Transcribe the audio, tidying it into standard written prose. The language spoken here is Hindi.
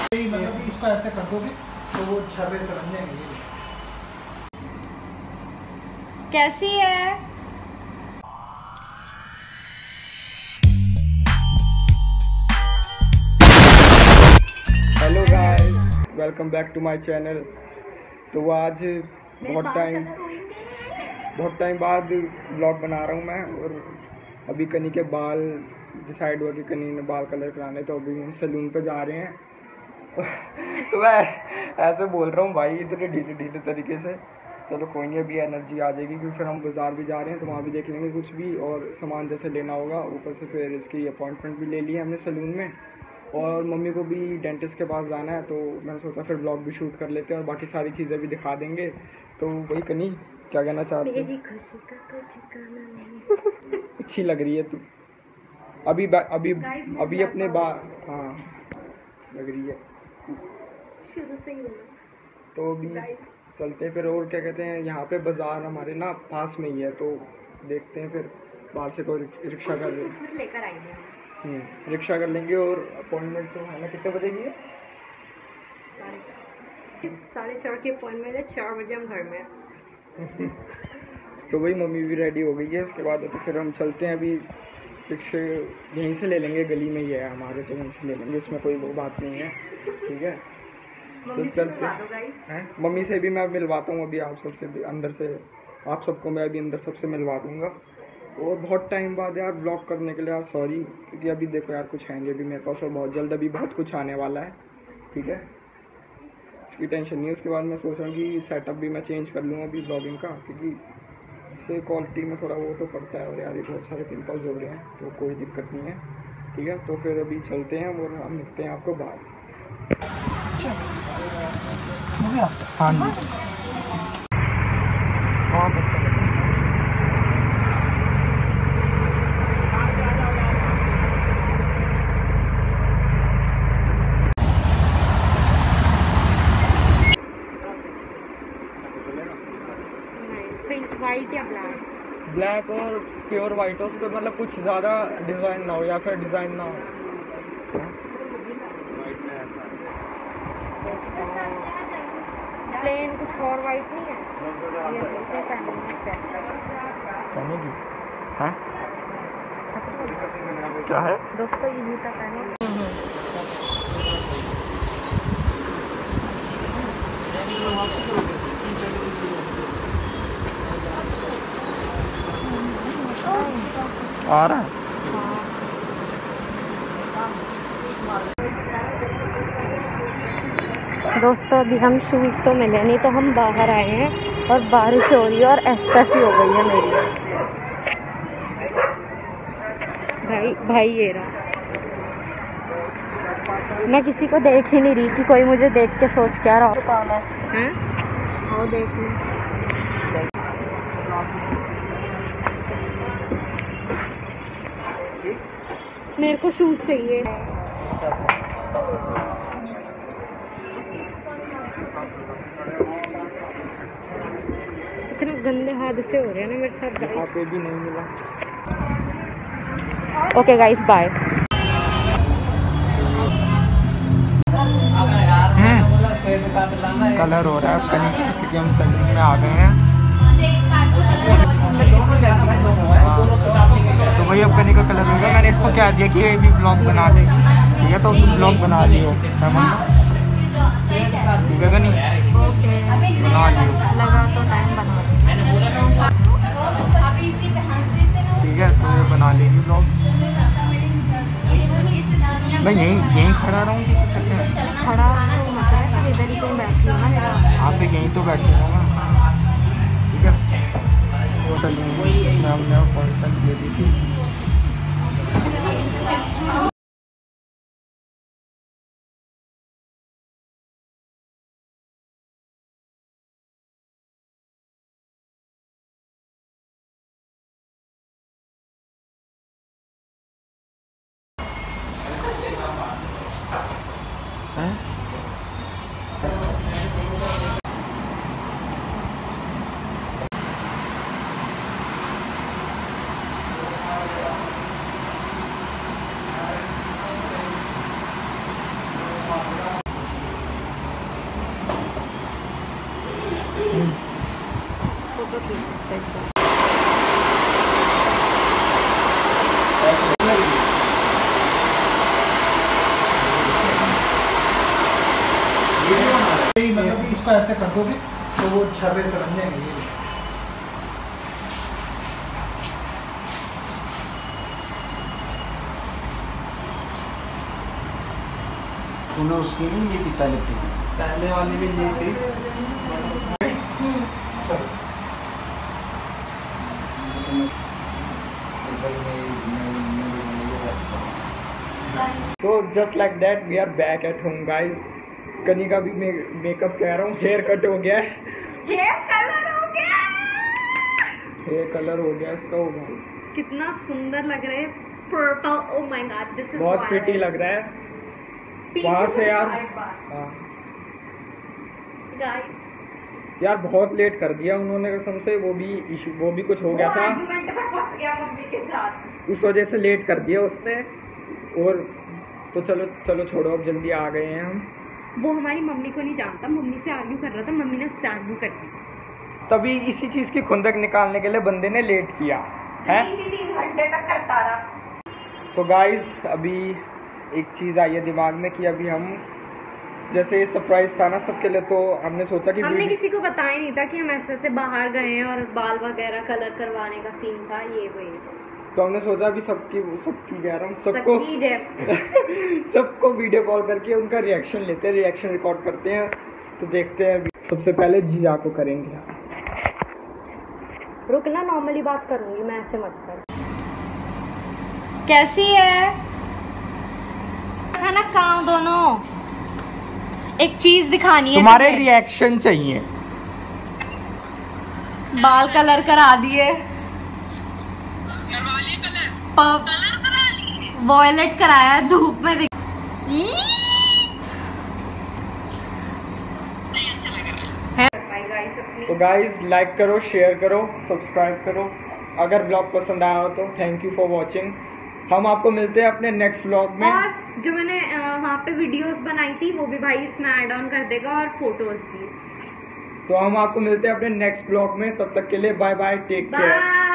मतलब कि इसको ऐसे कर दोगे तो वो छर्रे से बन जाएंगे। कैसी है? Hello guys, welcome back to my channel. तो आज बहुत टाइम बाद ब्लॉग बना रहा हूँ मैं। और अभी कनी के बाल डिसाइड हुआ कि कनी ने बाल कलर कराने, तो अभी हम सैलून पे जा रहे हैं। तो मैं ऐसे बोल रहा हूँ भाई, इतने ढीले ढीले तरीके से। चलो कोई नहीं, अभी एनर्जी आ जाएगी, क्योंकि फिर हम बाज़ार भी जा रहे हैं तो वहाँ भी देख लेंगे कुछ भी और सामान जैसे लेना होगा। ऊपर से फिर इसकी अपॉइंटमेंट भी ले ली है हमने सैलून में, और मम्मी को भी डेंटिस्ट के पास जाना है। तो मैंने सोचा फिर ब्लॉग भी शूट कर लेते हैं और बाकी सारी चीज़ें भी दिखा देंगे। तो वही कनी, क्या कहना चाहते हैं? मेरी खुशी का तो ठिकाना नहीं। अच्छी लग रही है तू अभी अभी अपने हाँ लग रही है शुरू से ही बोला। तो अभी चलते हैं फिर। और क्या कहते हैं, यहाँ पे बाज़ार हमारे ना पास में ही है, तो देखते हैं फिर बाहर से कोई रिक्शा कर लेंगे। लेकर आएंगे, रिक्शा कर लेंगे। और अपॉइंटमेंट तो है ना, कितने बजे की है? 4:30 की अपॉइंटमेंट है, 4 बजे हम घर में। तो वही मम्मी भी रेडी हो गई है। उसके बाद तो फिर हम चलते हैं। अभी रिक्शे यहीं से ले लेंगे, गली में ही है हमारे, तो यहीं से ले लेंगे, इसमें कोई वो बात नहीं है। ठीक है, तो चलते हैं। मम्मी से भी मैं मिलवाता हूँ अभी, आप सबसे भी अंदर से, आप सबको मैं अभी अंदर सबसे मिलवा दूँगा। और बहुत टाइम बाद यार ब्लॉग करने के लिए यार सॉरी, क्योंकि अभी देखो यार कुछ है नहीं अभी मेरे पास, और बहुत जल्द अभी बहुत कुछ आने वाला है। ठीक है, इसकी टेंशन नहीं है। उसके बाद मैं सोच रहा हूँ कि सेटअप भी मैं चेंज कर लूँ अभी ब्लॉगिंग का, क्योंकि इससे क्वालिटी में थोड़ा वो तो पड़ता है। और यार ये बहुत सारे पिंपल्स हो गए हैं, तो कोई दिक्कत नहीं है। ठीक है, तो फिर अभी चलते हैं और हम मिलते हैं आपको बाहर। हाँ जी, वाइट या ब्लैक? ब्लैक और प्योर वाइट हो, उस पर मतलब कुछ ज़्यादा डिज़ाइन ना हो, या फिर डिज़ाइन ना हो। प्लेन कुछ और वाइट नहीं है? पहने की हाँ क्या है दोस्तों, ये जूता पहने। आ रहा है। दोस्तों, अभी हम शूज़ तो मिले नहीं, तो हम बाहर आए हैं और बारिश हो रही है और ऐसी हो गई है मेरी। भाई ये रहा। मैं किसी को देख ही नहीं रही कि कोई मुझे देख के सोच क्या रहा है। वो देख लो, मेरे को शूज़ चाहिए। इतने गंदे हादसे हो रहे हैं ना मेरे साथ गाइस। यहाँ पे भी नहीं मिला। Okay guys, bye. कलर हो रहा है कहीं, क्योंकि हम सैलून में आ गए हैं। तो वही अब कहीं का कलर होगा। मैंने इसको क्या दिया कि ये भी ब्लॉग बना दे। ठीक है, तो ब्लॉग बना लियो। ठीक है कहीं बना लियो, लगा तो टाइम बना। ठीक है, तो ये बना लेगी ब्लॉग। मैं यहीं खड़ा रहूँगी। खड़ा तो मतलब इधर ही कहीं बैठी हूँ ना। आप यहीं तो बैठे हो ना। ठीक है, चलिए, इसमें हमने अपॉइंटमेंट ले दी थी। इसको ऐसे कर दोगे तो वो छर्रे से बन जाएंगे। ये उन्होंने उसकी भी ये थी पहले वाली भी ये थी। चलो So just like that we are back at home guys। Kanika भी मेकअप कह रहा हूँ, हेयर कट हो गया है, हेयर कलर हो गया, हेयर कलर हो गया इसका। हो भाई कितना सुंदर लग रहा है, purple, oh my god this is बहुत प्रिटी लग रहा है वहाँ से यार। हाँ गाइस यार बहुत लेट कर दिया उन्होंने कसम से, वो भी कुछ हो गया था, आर्गुमेंट में फंस गया मम्मी के साथ, उस वजह से लेट कर दिया उसने। और तो चलो छोड़ो, अब जल्दी आ गए हैं हम। वो हमारी मम्मी को नहीं जानता, मम्मी से आर्ग्यू कर रहा था, मम्मी ने उससे आर्ग्यू कर दी, तभी इसी चीज की खुंदक निकालने के लिए बंदे ने लेट किया है। 3 घंटे तक करता रहा। सो गाइस अभी एक चीज़ आई है दिमाग में कि अभी हम जैसे सरप्राइज था ना सबके लिए, तो हमने सोचा कि हमने किसी को बताया नहीं था कि हम ऐसे बाहर गए हैं और बाल वगैरह कलर करवाने का सीन था, ये वो तो हमने सोचा अभी सबकी कह रहा हूँ सबको वीडियो कॉल करके उनका रिएक्शन लेते हैं, रिएक्शन रिकॉर्ड करते हैं। तो देखते हैं अभी सबसे पहले जिया को करेंगे। रुकना, नॉर्मली बात करूंगी मैं, ऐसे मत कर। कैसी है खाना, काम दोनों, एक चीज दिखानी है तुम्हारे रिएक्शन चाहिए। बाल कलर करा दिए, वॉयलेट कराया, धूप में देख तो गाइज लाइक करो, शेयर करो, सब्सक्राइब करो। अगर ब्लॉग पसंद आया हो तो थैंक यू फॉर वॉचिंग। हम आपको मिलते हैं अपने नेक्स्ट ब्लॉग में। और जो मैंने वहाँ पे वीडियोस बनाई थी वो भी भाई इसमें ऐड ऑन कर देगा, और फोटोज भी। तो हम आपको मिलते हैं अपने नेक्स्ट ब्लॉग में, तब तक के लिए बाय बाय, टेक केयर।